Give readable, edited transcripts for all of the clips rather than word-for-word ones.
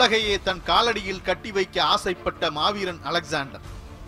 உலகையே தன் காலடியில் கட்டி வைக்க ஆசைப்பட்ட மாவீரன் அலெக்சாண்டர்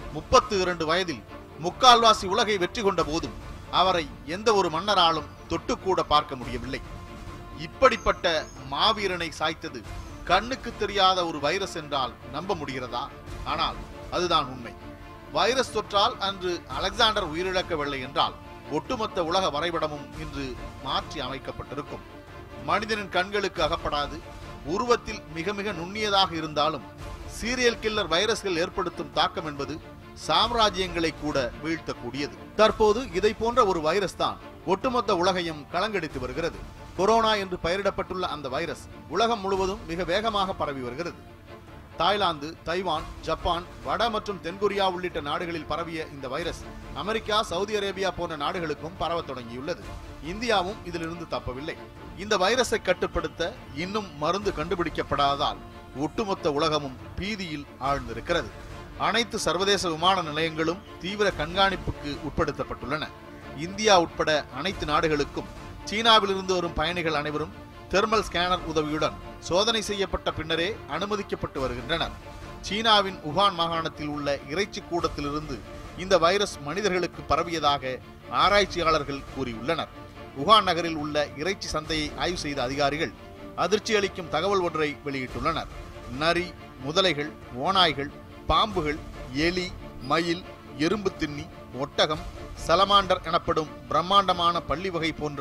32 வயதில் முக்கால்வாசி உலகை வெற்றி கொண்ட போதும் அவரை எந்த ஒரு மன்னராலும் தொட்டுக்கூட பார்க்க முடியவில்லை. இப்படிப்பட்ட மாவீரனை சாய்த்தது கண்ணுக்கு தெரியாத ஒரு வைரஸ் என்றால் நம்ப முடிகிறதா? ஆனால் அதுதான் உண்மை. வைரஸ் தொற்றால் அன்று அலெக்சாண்டர் உயிரிழக்கவில்லை என்றால் ஒட்டுமொத்த உலக வரைபடமும் இன்று மாற்றி அமைக்கப்பட்டிருக்கும். மனிதனின் கண்களுக்கு அகப்படாது, உருவத்தில் மிக மிக நுண்ணியதாக இருந்தாலும் சீரியல் கில்லர் வைரஸ்கள் ஏற்படுத்தும் தாக்கம் என்பது சாம்ராஜ்யங்களை கூட வீழ்த்தக்கூடியது. தற்போது இதை போன்ற ஒரு வைரஸ் தான் ஒட்டுமொத்த உலகையும் கலங்கடித்து வருகிறது. கொரோனா என்று பெயரிடப்பட்டுள்ள அந்த வைரஸ் உலகம் முழுவதும் மிக வேகமாக பரவி வருகிறது. தாய்லாந்து, தைவான், ஜப்பான், வட மற்றும் தென்கொரியா உள்ளிட்ட நாடுகளில் பரவிய இந்த வைரஸ் அமெரிக்கா, சவுதி அரேபியா போன்ற நாடுகளுக்கும் பரவ தொடங்கியுள்ளது. இந்தியாவும் இதிலிருந்து தப்பவில்லை. இந்த வைரஸை கட்டுப்படுத்த இன்னும் மருந்து கண்டுபிடிக்கப்படாததால் ஒட்டுமொத்த உலகமும் பீதியில் ஆழ்ந்திருக்கிறது. அனைத்து சர்வதேச விமான நிலையங்களும் தீவிர கண்காணிப்புக்கு உட்படுத்தப்பட்டுள்ளன. இந்தியா உட்பட அனைத்து நாடுகளுக்கும் சீனாவிலிருந்து வரும் பயணிகள் அனைவரும் தெர்மல் ஸ்கேனர் உதவியுடன் சோதனை செய்யப்பட்ட பின்னரே அனுமதிக்கப்பட்டு வருகின்றனர். சீனாவின் உகான் மாகாணத்தில் உள்ள இறைச்சி கூடத்திலிருந்து இந்த வைரஸ் மனிதர்களுக்கு பரவியதாக ஆராய்ச்சியாளர்கள் கூறியுள்ளனர். உகான் நகரில் உள்ள இறைச்சி சந்தையை ஆய்வு செய்த அதிகாரிகள் அதிர்ச்சி அளிக்கும் தகவல் ஒன்றை வெளியிட்டுள்ளனர். நரி, முதலைகள், ஓநாய்கள், பாம்புகள், எலி, மயில், எறும்பு தின்னி, ஒட்டகம், சலமாண்டர் எனப்படும் பிரம்மாண்டமான பள்ளி வகை போன்ற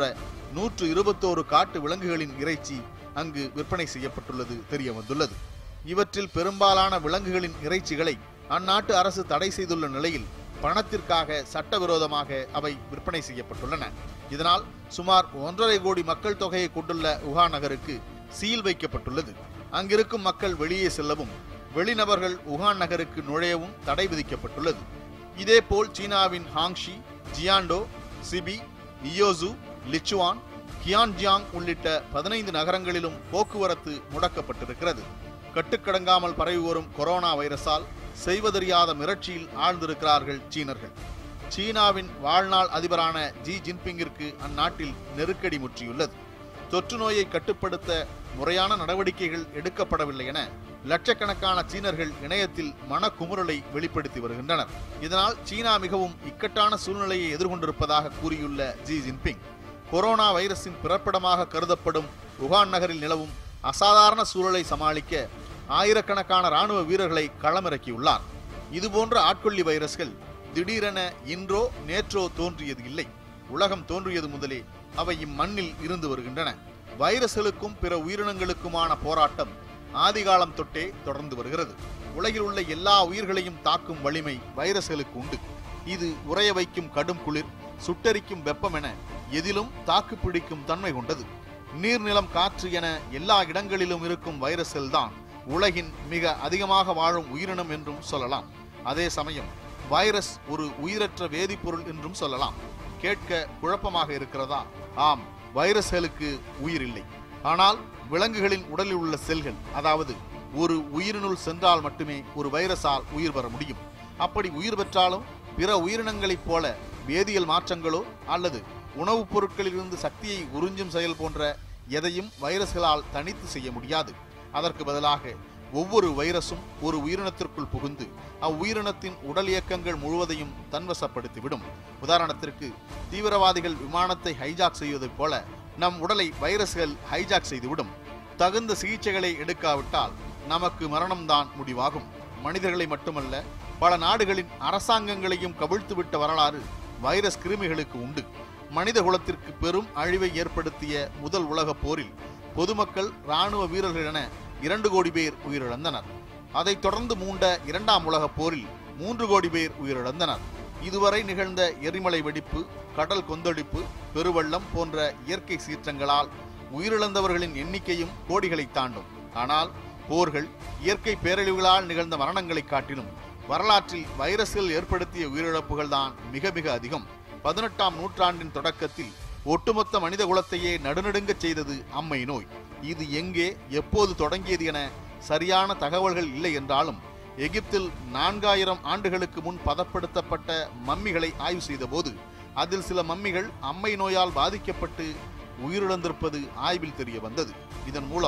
121 காட்டு விலங்குகளின் இறைச்சி அங்கு விற்பனை செய்யப்பட்டுள்ளது தெரிய வந்துள்ளது. இவற்றில் பெரும்பாலான விலங்குகளின் இறைச்சிகளை அந்நாட்டு அரசு தடை செய்துள்ள நிலையில் பணத்திற்காக சட்டவிரோதமாக அவை விற்பனை செய்யப்பட்டுள்ளன. இதனால் சுமார் 1.5 கோடி மக்கள் தொகையை கொண்டுள்ள உகான் நகருக்கு சீல் வைக்கப்பட்டுள்ளது. அங்கிருக்கும் மக்கள் வெளியே செல்லவும், வெளிநபர்கள் உகான் நகருக்கு நுழையவும் தடை விதிக்கப்பட்டுள்ளது. இதேபோல் சீனாவின் ஹாங்ஷி, ஜியாண்டோ, சிபி, இயோசு, லிச்சுவான், கியான்ஜியாங் உள்ளிட்ட 15 நகரங்களிலும் போக்குவரத்து முடக்கப்பட்டிருக்கிறது. கட்டுக்கடங்காமல் பரவி வரும் கொரோனா வைரஸால் செய்வதறியாத மிரட்சியில் ஆழ்ந்திருக்கிறார்கள் சீனர்கள். சீனாவின் வாழ்நாள் அதிபரான ஜி ஜின்பிங்கிற்கு அந்நாட்டில் நெருக்கடி முற்றியுள்ளது. தொற்று நோயை கட்டுப்படுத்த முறையான நடவடிக்கைகள் எடுக்கப்படவில்லை என லட்சக்கணக்கான சீனர்கள் இணையத்தில் மனக்குமுறலை வெளிப்படுத்தி வருகின்றனர். இதனால் சீனா மிகவும் இக்கட்டான சூழ்நிலையை எதிர்கொண்டிருப்பதாக கூறியுள்ள ஜி ஜின்பிங், கொரோனா வைரஸின் பிறப்பிடமாக கருதப்படும் உகான் நகரில் நிலவும் அசாதாரண சூழலை சமாளிக்க ஆயிரக்கணக்கான ராணுவ வீரர்களை களமிறக்கியுள்ளார். இதுபோன்ற ஆட்கொல்லி வைரஸ்கள் திடீரென இன்றோ நேற்றோ தோன்றியது இல்லை. உலகம் தோன்றியது முதலே அவை இம்மண்ணில் இருந்து வருகின்றன. வைரஸ்களுக்கும் பிற உயிரினங்களுக்குமான போராட்டம் ஆதிகாலம் தொட்டே தொடர்ந்து வருகிறது. உலகில் உள்ள எல்லா உயிர்களையும் தாக்கும் வலிமை வைரஸ்களுக்கு உண்டு. இது உறைய வைக்கும் கடும் குளிர், சுட்டரிக்கும் வெப்பம் என எதிலும் தாக்கு பிடிக்கும் தன்மை கொண்டது. நீர்நிலம், காற்று என எல்லா இடங்களிலும் இருக்கும் வைரஸ்கள் தான் உலகின் மிக அதிகமாக வாழும் உயிரினம் என்றும் சொல்லலாம். அதே சமயம் வைரஸ் ஒரு உயிரற்ற வேதிப்பொருள் என்றும் சொல்லலாம். கேட்க குழப்பமாக இருக்கிறதா? ஆம், வைரஸ்களுக்கு உயிர் இல்லை. ஆனால் விலங்குகளின் உடலில் உள்ள செல்கள், அதாவது ஒரு உயிரினுள் சென்றால் மட்டுமே ஒரு வைரஸால் உயிர் பெற முடியும். அப்படி உயிர் பெற்றாலும் பிற உயிரினங்களைப் போல வேதியியல் மாற்றங்களோ அல்லது உணவுப் பொருட்களிலிருந்து சக்தியை உறிஞ்சும் செயல் போன்ற எதையும் வைரஸ்களால் தனித்து செய்ய முடியாது. அதற்கு பதிலாக ஒவ்வொரு வைரஸும் ஒரு உயிரினத்திற்குள் புகுந்து அவ்வுயிரினத்தின் உடல் இயக்கங்கள் முழுவதையும் தன்வசப்படுத்திவிடும். உதாரணத்திற்கு, தீவிரவாதிகள் விமானத்தை ஹைஜாக் செய்வதைப் போல நம் உடலை வைரஸ்கள் ஹைஜாக் செய்துவிடும். தகுந்த சிகிச்சைகளை எடுக்காவிட்டால் நமக்கு மரணம்தான் முடிவாகும். மனிதர்களை மட்டுமல்ல, பல நாடுகளின் அரசாங்கங்களையும் கவிழ்த்துவிட்ட வரலாறு வைரஸ் கிருமிகளுக்கு உண்டு. மனித குலத்திற்கு பெரும் அழிவை ஏற்படுத்திய முதல் உலகப் போரில் பொதுமக்கள், இராணுவ வீரர்கள் என 2 கோடி பேர் உயிரிழந்தனர். அதைத் தொடர்ந்து மூண்ட 2ஆம் உலகப் போரில் 3 கோடி பேர் உயிரிழந்தனர். இதுவரை நிகழ்ந்த எரிமலை வெடிப்பு, கடல் கொந்தளிப்பு, பெருவெள்ளம் போன்ற இயற்கை சீற்றங்களால் உயிரிழந்தவர்களின் எண்ணிக்கையும் கோடிகளை தாண்டும். ஆனால் போர்கள், இயற்கை பேரழிவுகளால் நிகழ்ந்த மரணங்களை காட்டிலும் வரலாற்றில் வைரஸ்கள் ஏற்படுத்திய உயிரிழப்புகள் தான் மிக மிக அதிகம். 18ஆம் நூற்றாண்டின் தொடக்கத்தில் ஒட்டுமொத்த மனித குலத்தையே நடுநடுங்க செய்தது அம்மை நோய். இது எங்கே, எப்போது தொடங்கியது என சரியான தகவல்கள் இல்லை என்றாலும் எகிப்தில் 4000 ஆண்டுகளுக்கு முன் பதப்படுத்தப்பட்ட மம்மிகளை ஆய்வு செய்த போது அதில் சில மம்மிகள் அம்மை நோயால் பாதிக்கப்பட்டு உயிரிழந்திருப்பது ஆய்வில் தெரிய வந்தது. இதன் மூலம்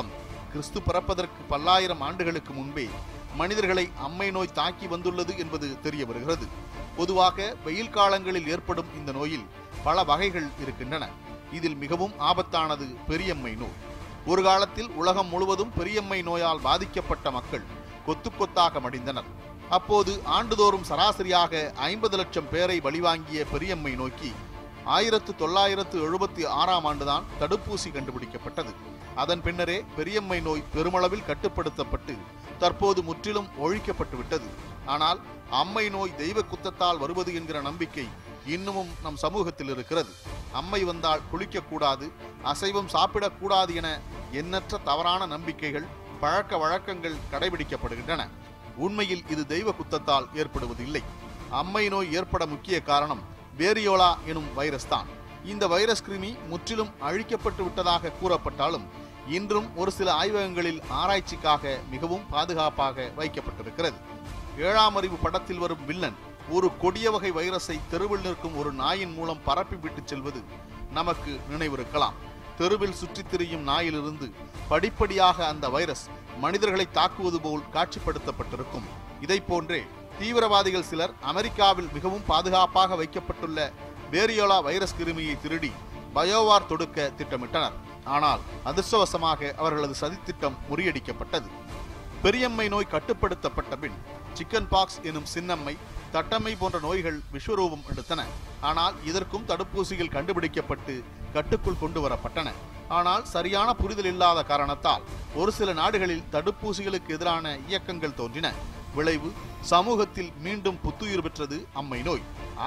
கிறிஸ்து பிறப்பதற்கு பல்லாயிரம் ஆண்டுகளுக்கு முன்பே மனிதர்களை அம்மை நோய் தாக்கி வந்துள்ளது என்பது தெரிய வருகிறது. பொதுவாக வெயில் காலங்களில் ஏற்படும் இந்த நோயில் பல வகைகள் இருக்கின்றன. இதில் மிகவும் ஆபத்தானது பெரியம்மை நோய். ஒரு காலத்தில் உலகம் முழுவதும் பெரியம்மை நோயால் பாதிக்கப்பட்ட மக்கள் கொத்து கொத்தாக மடிந்தனர். அப்போது ஆண்டுதோறும் சராசரியாக 50 லட்சம் பேரை பலிவாங்கிய பெரியம்மை நோய்க்கு 1976ஆம் ஆண்டுதான் தடுப்பூசி கண்டுபிடிக்கப்பட்டது. அதன் பின்னரே பெரியம்மை நோய் பெருமளவில் கட்டுப்படுத்தப்பட்டு தற்போது முற்றிலும் ஒழிக்கப்பட்டு விட்டது. ஆனால் அம்மை நோய் தெய்வ குத்தத்தால் வருவது என்கிற நம்பிக்கை இன்னமும் நம் சமூகத்தில் இருக்கிறது. அம்மை வந்தால் குளிக்கக்கூடாது, அசைவம் சாப்பிடக்கூடாது என எண்ணற்ற தவறான நம்பிக்கைகள், பழக்க வழக்கங்கள் கடைபிடிக்கப்படுகின்றன. உண்மையில் இது தெய்வ குத்தத்தால் ஏற்படுவதில்லை. அம்மை நோய் ஏற்பட முக்கிய காரணம் வேரியோலா எனும் வைரஸ் தான். இந்த வைரஸ் கிருமி முற்றிலும் அழிக்கப்பட்டு விட்டதாக கூறப்பட்டாலும் இன்றும் ஒரு சில ஆய்வகங்களில் ஆராய்ச்சிக்காக மிகவும் பாதுகாப்பாக வைக்கப்பட்டிருக்கிறது. 7ஆம் அறிவு படத்தில் வரும் வில்லன் ஒரு கொடிய வகை வைரஸை தெருவில் நிற்கும் ஒரு நாயின் மூலம் பரப்பிவிட்டு செல்வது நமக்கு நினைவிருக்கலாம். தெருவில் சுற்றித் திரியும் நாயிலிருந்து படிப்படியாக அந்த வைரஸ் மனிதர்களை தாக்குவது போல் காட்சிப்படுத்தப்பட்டிருக்கும். இதை போன்றே தீவிரவாதிகள் சிலர் அமெரிக்காவில் மிகவும் பாதுகாப்பாக வைக்கப்பட்டுள்ள வேரியோலா வைரஸ் கிருமியை திருடி பயோவார் தொடுக்க திட்டமிட்டனர். ஆனால் அதிர்ஷ்டவசமாக அவர்களது சதித்திட்டம் முறியடிக்கப்பட்டது. பெரியம்மை நோய் கட்டுப்படுத்தப்பட்ட பின் சிக்கன் பாக்ஸ் எனும் சின்னம்மை, தட்டம்மை போன்ற நோய்கள் விஸ்வரூபம் எடுத்தன. ஆனால் இதற்கும் தடுப்பூசிகள் கண்டுபிடிக்கப்பட்டு கட்டுக்குள் கொண்டு வரப்பட்டன. ஆனால் சரியான புரிதல் இல்லாத காரணத்தால் ஒரு சில நாடுகளில் தடுப்பூசிகளுக்கு எதிரான இயக்கங்கள் தோன்றின. விளைவு சமூகத்தில் மீண்டும் புத்துயிர் பெற்றது அம்மை நோய்.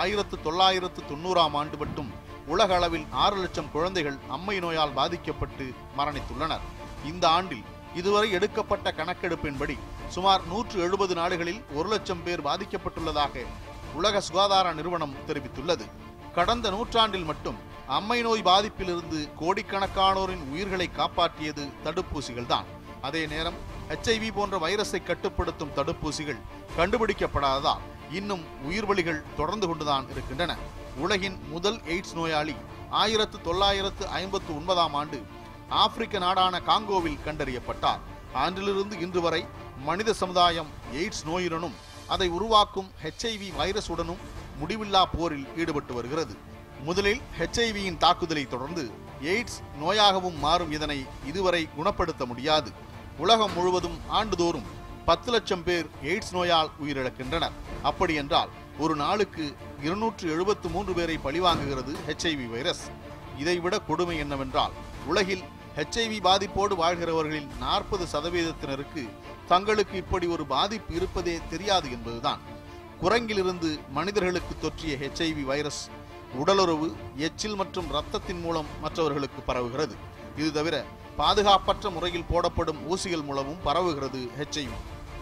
1990ஆம் ஆண்டு மட்டும் உலக அளவில் 6 லட்சம் குழந்தைகள் அம்மை நோயால் பாதிக்கப்பட்டு மரணித்துள்ளனர். இந்த ஆண்டில் இதுவரை எடுக்கப்பட்ட கணக்கெடுப்பின்படி சுமார் 170 நாடுகளில் 1 லட்சம் பேர் பாதிக்கப்பட்டுள்ளதாக உலக சுகாதார நிறுவனம் தெரிவித்துள்ளது. கடந்த நூற்றாண்டில் மட்டும் அம்மை நோய் பாதிப்பிலிருந்து கோடிக்கணக்கானோரின் உயிர்களை காப்பாற்றியது தடுப்பூசிகள் தான். அதே நேரம் HIV போன்ற வைரஸை கட்டுப்படுத்தும் தடுப்பூசிகள் கண்டுபிடிக்கப்படாததால் இன்னும் உயிர்பலிகள் தொடர்ந்து கொண்டுதான் இருக்கின்றன. உலகின் முதல் எய்ட்ஸ் நோயாளி 1959ஆம் ஆண்டு ஆப்பிரிக்க நாடான காங்கோவில் கண்டறியப்பட்டார். அன்றிலிருந்து இன்று வரை மனித சமுதாயம் எய்ட்ஸ் நோயுடனும் அதை உருவாக்கும் HIV வைரசுடனும் முடிவில்லா போரில் ஈடுபட்டு வருகிறது. முதலில் HIVயின் தாக்குதலை தொடர்ந்து எய்ட்ஸ் நோயாகவும் மாறும். இதனை இதுவரை குணப்படுத்த முடியாது. உலகம் முழுவதும் ஆண்டுதோறும் 10 லட்சம் பேர் எய்ட்ஸ் நோயால் உயிரிழக்கின்றனர். அப்படி என்றால் ஒரு நாளுக்கு 273 பேரை பழிவாங்குகிறது HIV வைரஸ். இதைவிட கொடுமை என்னவென்றால் உலகில் HIV பாதிப்போடு வாழ்கிறவர்களில் 40% தங்களுக்கு இப்படி ஒரு பாதிப்பு இருப்பதே தெரியாது என்பதுதான். குரங்கிலிருந்து மனிதர்களுக்கு தொற்றிய HIV வைரஸ் உடலுறவு, எச்சில் மற்றும் இரத்தத்தின் மூலம் மற்றவர்களுக்கு பரவுகிறது. இது தவிர பாதுகாப்பற்ற முறையில் போடப்படும் ஊசிகள் மூலமும் பரவுகிறது HIV.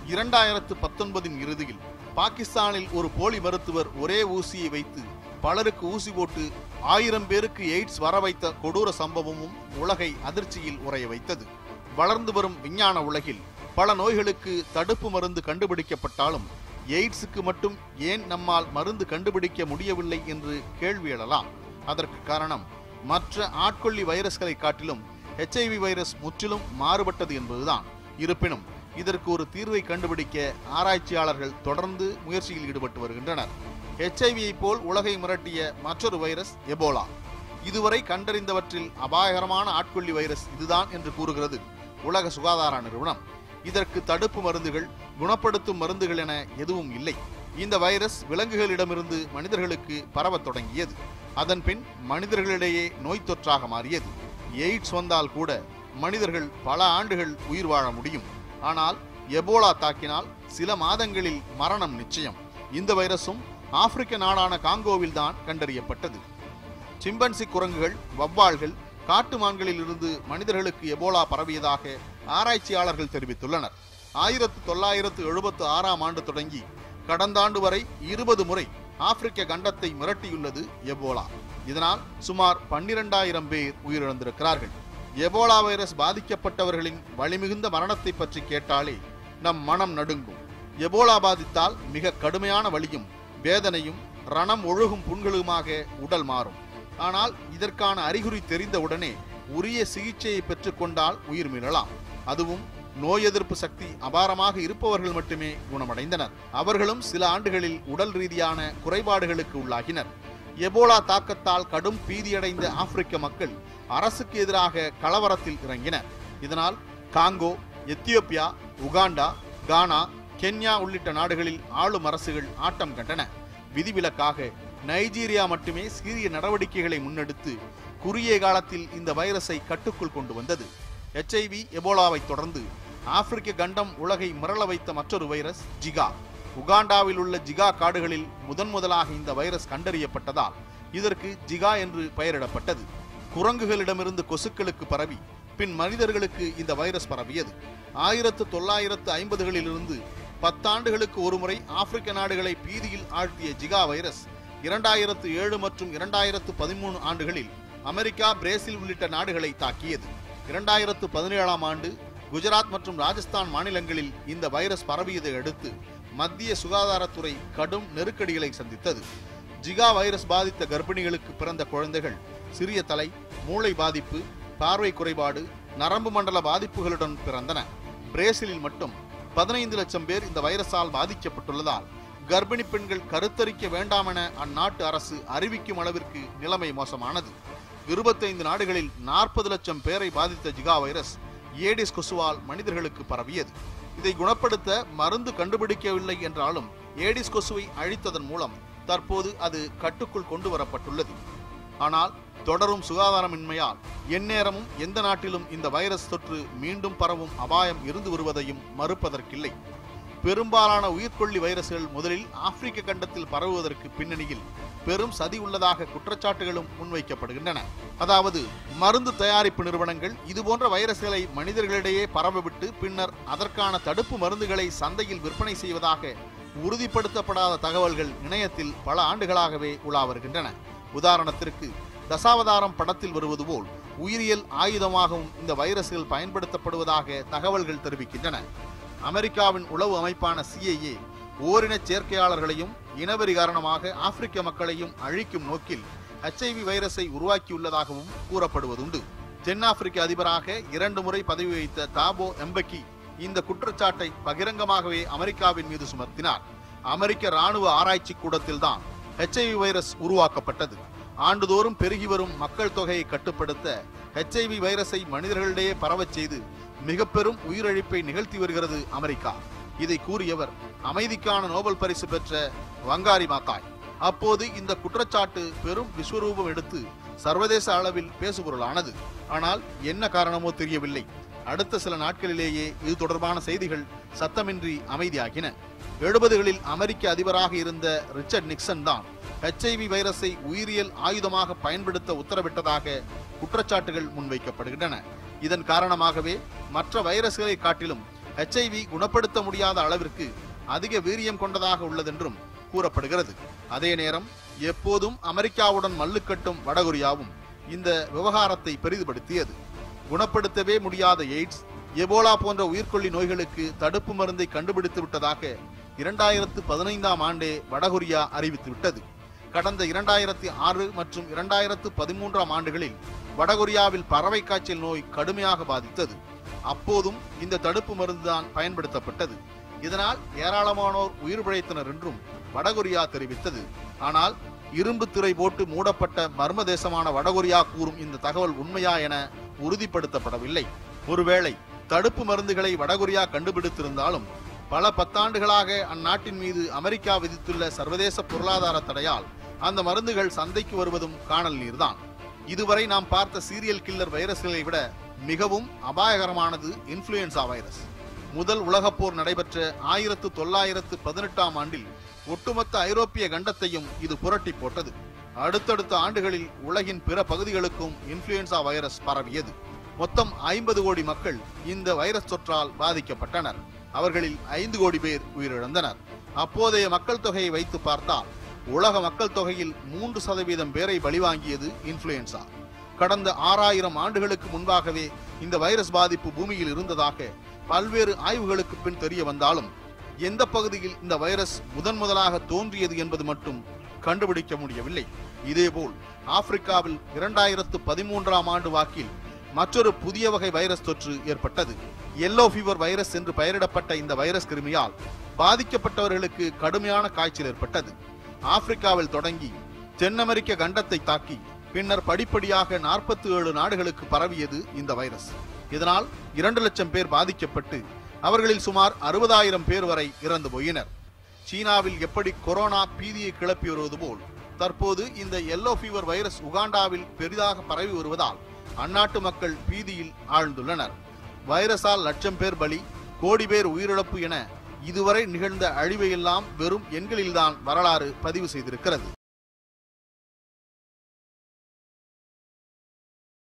2019இன் இறுதியில் பாகிஸ்தானில் ஒரு போலி மருத்துவர் ஒரே ஊசியை வைத்து பலருக்கு ஊசி போட்டு 1000 பேருக்கு எய்ட்ஸ் வர வைத்த கொடூர சம்பவமும் உலகை அதிர்ச்சியில் உறைய வைத்தது. வளர்ந்து வரும் விஞ்ஞான உலகில் பல நோய்களுக்கு தடுப்பு மருந்து கண்டுபிடிக்கப்பட்டாலும் எய்ட்ஸுக்கு மட்டும் ஏன் நம்மால் மருந்து கண்டுபிடிக்க முடியவில்லை என்று கேள்வி எழலாம். அதற்கு காரணம் மற்ற ஆட்கொல்லி வைரஸ்களை காட்டிலும் HIV வைரஸ் முற்றிலும் மாறுபட்டது என்பதுதான். இருப்பினும் இதற்கு ஒரு தீர்வை கண்டுபிடிக்க ஆராய்ச்சியாளர்கள் தொடர்ந்து முயற்சியில் ஈடுபட்டு வருகின்றனர். HIVயை போல் உலகை மிரட்டிய மற்றொரு வைரஸ் எபோலா. இதுவரை கண்டறிந்தவற்றில் அபாயகரமான ஆட்கொல்லி வைரஸ் இதுதான் என்று கூறுகிறது உலக சுகாதார நிறுவனம். இதற்கு தடுப்பு மருந்துகள், குணப்படுத்தும் மருந்துகள் என எதுவும் இல்லை. இந்த வைரஸ் விலங்குகளிடமிருந்து மனிதர்களுக்கு பரவத் தொடங்கியது. அதன் பின் மனிதர்களிடையே நோய் தொற்றாக மாறியது. எய்ட்ஸ் வந்தால் கூட மனிதர்கள் பல ஆண்டுகள் உயிர் வாழ முடியும். ஆனால் எபோலா தாக்கினால் சில மாதங்களில் மரணம் நிச்சயம். இந்த வைரஸும் ஆப்பிரிக்க நாடான காங்கோவில் தான் கண்டறியப்பட்டது. சிம்பன்சி குரங்குகள், வவ்வால்கள், காட்டு மான்களில் இருந்து மனிதர்களுக்கு எபோலா பரவியதாக ஆராய்ச்சியாளர்கள் தெரிவித்துள்ளனர். 1976ஆம் ஆண்டு தொடங்கி கடந்த ஆண்டு வரை 20 முறை ஆப்பிரிக்க கண்டத்தை மிரட்டியுள்ளது எபோலா. இதனால் சுமார் 12,000 பேர் உயிரிழந்திருக்கிறார்கள். எபோலா வைரஸ் பாதிக்கப்பட்டவர்களின் வலிமிகுந்த மரணத்தை பற்றி கேட்டாலே நம் மனம் நடுங்கும். எபோலா பாதித்தால் மிக கடுமையான வலியும் வேதனையும் ரணம் ஒழுகும் புண்களுமாக உடல் மாறும். ஆனால் இதற்கான அறிகுறி தெரிந்தவுடனே உரிய சிகிச்சையை பெற்றுக்கொண்டால் உயிர் மீளலாம். அதுவும் நோய் எதிர்ப்பு சக்தி அபாரமாக இருப்பவர்கள் மட்டுமே குணமடைந்தனர். அவர்களும் சில ஆண்டுகளில் உடல் ரீதியான குறைபாடுகளுக்கு உள்ளாகினர். எபோலா தாக்கத்தால் கடும் பீதியடைந்த ஆப்பிரிக்க மக்கள் அரசுக்கு எதிராக கலவரத்தில் இறங்கினர். இதனால் Congo, Ethiopia, Uganda, Ghana, Kenya உள்ளிட்ட நாடுகளில் ஆளும் அரசுகள் ஆட்டம் கண்டன. விதிவிலக்காக நைஜீரியா மட்டுமே சீரிய நடவடிக்கைகளை முன்னெடுத்து குறுகிய காலத்தில் இந்த வைரஸை கட்டுக்குள் கொண்டு வந்தது. HIV எபோலாவை தொடர்ந்து ஆப்பிரிக்க கண்டம் உலகை மிரள வைத்த மற்றொரு வைரஸ் ஜிகா. உகாண்டாவில் உள்ள ஜிகா காடுகளில் முதலாக இந்த வைரஸ் கண்டறியப்பட்டதால் இதற்கு ஜிகா என்று பெயரிடப்பட்டது. குரங்குகளிடமிருந்து கொசுக்களுக்கு பரவி பின் மனிதர்களுக்கு இந்த வைரஸ் பரவியது. 1950களிலிருந்து 10 ஆண்டுகளுக்கு ஒருமுறை ஆப்பிரிக்க நாடுகளை பீதியில் ஆழ்த்திய ஜிகா வைரஸ் 2007 மற்றும் 2013 ஆண்டுகளில் அமெரிக்கா, பிரேசில் உள்ளிட்ட நாடுகளை தாக்கியது. 2017ஆம் ஆண்டு குஜராத் மற்றும் ராஜஸ்தான் மாநிலங்களில் இந்த வைரஸ் பரவியதை அடுத்து மத்திய சுகாதாரத்துறை கடும் நெருக்கடிகளை சந்தித்தது. ஜிகா வைரஸ் பாதித்த கர்ப்பிணிகளுக்கு பிறந்த குழந்தைகள் சிறிய தலை, மூளை பாதிப்பு, பார்வை குறைபாடு, நரம்பு மண்டல பாதிப்புகளுடன் பிறந்தன. பிரேசிலில் மட்டும் 15 லட்சம் பேர் இந்த வைரஸால் பாதிக்கப்பட்டுள்ளதால் கர்ப்பிணி பெண்கள் கருத்தரிக்க வேண்டாம் என அந்நாட்டு அரசு அறிவிக்கும் அளவிற்கு நிலைமை மோசமானது. 25 நாடுகளில் 40 லட்சம் பேரை பாதித்த ஜிகா வைரஸ் ஏடிஸ் கொசுவால் மனிதர்களுக்கு பரவியது. இதை குணப்படுத்த மருந்து கண்டுபிடிக்கவில்லை என்றாலும் ஏடிஸ் கொசுவை அழித்ததன் மூலம் தற்போது அது கட்டுக்குள் கொண்டு வரப்பட்டுள்ளது. ஆனால் தொடரும் சுகாதாரமின்மையால் எந்நேரமும் எந்த நாட்டிலும் இந்த வைரஸ் தொற்று மீண்டும் பரவும் அபாயம் இருந்து வருவதையும் மறுப்பதற்கில்லை. பெரும்பாலான உயிர்கொல்லி வைரஸ்கள் முதலில் ஆப்பிரிக்க கண்டத்தில் பரவுவதற்கு பின்னணியில் பெரும் சதி உள்ளதாக குற்றச்சாட்டுகளும் முன்வைக்கப்படுகின்றன. அதாவது மருந்து தயாரிப்பு நிறுவனங்கள் இதுபோன்ற வைரஸ்களை மனிதர்களிடையே பரவவிட்டு பின்னர் அதற்கான தடுப்பு மருந்துகளை சந்தையில் விற்பனை செய்வதாக உறுதிப்படுத்தப்படாத தகவல்கள் இணையத்தில் பல ஆண்டுகளாகவே உலா வருகின்றன. உதாரணத்திற்கு தசாவதாரம் படத்தில் வருவது போல் உயிரியல் ஆயுதமாகவும் இந்த வைரஸ்கள் பயன்படுத்தப்படுவதாக தகவல்கள் தெரிவிக்கின்றன. அமெரிக்காவின் உளவு அமைப்பான CIA ஓரின சேர்க்கையாளர்களையும் இனவெறி காரணமாக ஆப்பிரிக்க மக்களையும் அழிக்கும் நோக்கில் HIV வைரஸை உருவாக்கியுள்ளதாகவும் கூறப்படுவதுண்டு. தென்னாப்பிரிக்க அதிபராக 2 முறை பதவி வகித்த தாபோ எம்பெக்கி இந்த குற்றச்சாட்டை பகிரங்கமாகவே அமெரிக்காவின் மீது சுமத்தினார். அமெரிக்க இராணுவ ஆராய்ச்சி கூடத்தில்தான் HIV வைரஸ் உருவாக்கப்பட்டது. ஆண்டுதோறும் பெருகி வரும் மக்கள் தொகையை கட்டுப்படுத்த HIV வைரஸை மனிதர்களிடையே பரவச் செய்து மிக பெரும் உயிரிழப்பை நிகழ்த்தி வருகிறது அமெரிக்கா. இதை கூறியவர் அமைதிக்கான நோபல் பரிசு பெற்ற வங்காரி மாத்தாய். அப்போது இந்த குற்றச்சாட்டு பெரும் விஸ்வரூபம் எடுத்து சர்வதேச அளவில் பேசுபொருளானது. ஆனால் என்ன காரணமோ தெரியவில்லை, அடுத்த சில நாட்களிலேயே இது தொடர்பான செய்திகள் சத்தமின்றி அமைதியாகின. 70களில் அமெரிக்க அதிபராக இருந்த ரிச்சர்ட் நிக்சன் தான் HIV வைரஸை உயிரியல் ஆயுதமாக பயன்படுத்த உத்தரவிட்டதாக குற்றச்சாட்டுகள் முன்வைக்கப்படுகின்றன. இதன் காரணமாகவே மற்ற வைரஸ்களை காட்டிலும் HIV குணப்படுத்த முடியாத அளவிற்கு அதிக வீரியம் கொண்டதாக உள்ளதென்றும் கூறப்படுகிறது. அதே நேரம் எப்போதும் அமெரிக்காவுடன் மல்லுக்கட்டும் வடகொரியாவும் இந்த விவகாரத்தை பெரிதுபடுத்தியது. குணப்படுத்தவே முடியாத எய்ட்ஸ், எபோலா போன்ற உயிர்கொல்லி நோய்களுக்கு தடுப்பு மருந்தை கண்டுபிடித்து விட்டதாக 2015ஆம் ஆண்டே வடகொரியா அறிவித்துவிட்டது. கடந்த 2006 மற்றும் 2013ஆம் ஆண்டுகளில் வடகொரியாவில் பறவை காய்ச்சல் நோய் கடுமையாக பாதித்தது. அப்போதும் இந்த தடுப்பு மருந்துதான் பயன்படுத்தப்பட்டது. இதனால் ஏராளமானோர் உயிர் பிழைத்தனர் என்றும் வடகொரியா தெரிவித்தது. ஆனால் இரும்பு திரை போட்டு மூடப்பட்ட மர்ம தேசமான வடகொரியா கூறும் இந்த தகவல் உண்மையா என உறுதிப்படுத்தப்படவில்லை. ஒருவேளை தடுப்பு மருந்துகளை வடகொரியா கண்டுபிடித்திருந்தாலும் பல 10 ஆண்டுகளாக அந்நாட்டின் மீது அமெரிக்கா விதித்துள்ள சர்வதேச பொருளாதார தடையால் அந்த மருந்துகள் சந்தைக்கு வருவதும் காணல் நீர்தான். இதுவரை நாம் பார்த்த சீரியல் கில்லர் வைரஸ்களை விட மிகவும் அபாயகரமானது இன்ஃப்ளூயன்சா வைரஸ். முதல் உலகப் போர் நடைபெற்ற 1918ஆம் ஆண்டில் ஒட்டுமொத்த ஐரோப்பிய கண்டத்தையும் இது புரட்டி போட்டது. அடுத்தடுத்த ஆண்டுகளில் உலகின் பிற பகுதிகளுக்கும் இன்ஃப்ளூயன்சா வைரஸ் பரவியது. மொத்தம் 50 கோடி மக்கள் இந்த வைரஸ் தொற்றால் பாதிக்கப்பட்டனர். அவர்களில் 5 கோடி பேர் உயிரிழந்தனர். அப்போதைய மக்கள் தொகையை வைத்து பார்த்தால் உலக மக்கள் தொகையில் 3% பேரை பலிவாங்கியது இன்ஃப்ளூயன்சா. கடந்த 6000 ஆண்டுகளுக்கு முன்பாகவே இந்த வைரஸ் பாதிப்பு பூமியில் இருந்ததாக பல்வேறு ஆய்வுகளுக்கு பின் தெரிய வந்தாலும் எந்த பகுதியில் இந்த வைரஸ் முதலாக தோன்றியது என்பது மட்டும் கண்டுபிடிக்க முடியவில்லை. இதேபோல் ஆப்பிரிக்காவில் 2013ஆம் ஆண்டு வாக்கில் மற்றொரு புதிய வகை வைரஸ் தொற்று ஏற்பட்டது. எல்லோ ஃபீவர் வைரஸ் என்று பெயரிடப்பட்ட இந்த வைரஸ் கிருமியால் பாதிக்கப்பட்டவர்களுக்கு கடுமையான காய்ச்சல் ஏற்பட்டது. ஆப்பிரிக்காவில் தொடங்கி தென் அமெரிக்க கண்டத்தை தாக்கி பின்னர் படிப்படியாக 47 நாடுகளுக்கு பரவியது இந்த வைரஸ். இதனால் 2 லட்சம் பேர் பாதிக்கப்பட்டு அவர்களில் சுமார் 60,000 பேர் வரை இறந்து போயினர். சீனாவில் எப்படி கொரோனா பீதியை கிளப்பி வருவது போல் தற்போது இந்த எல்லோ ஃபீவர் வைரஸ் உகாண்டாவில் பெரிதாக பரவி வருவதால் அந்நாட்டு மக்கள் பீதியில் ஆழ்ந்துள்ளனர். வைரஸால் லட்சம் பேர் பலி, கோடி பேர் உயிரிழப்பு என இதுவரை நிகழ்ந்த அழிவையெல்லாம் வெறும் எண்களில்தான் வரலாறு பதிவு செய்திருக்கிறது.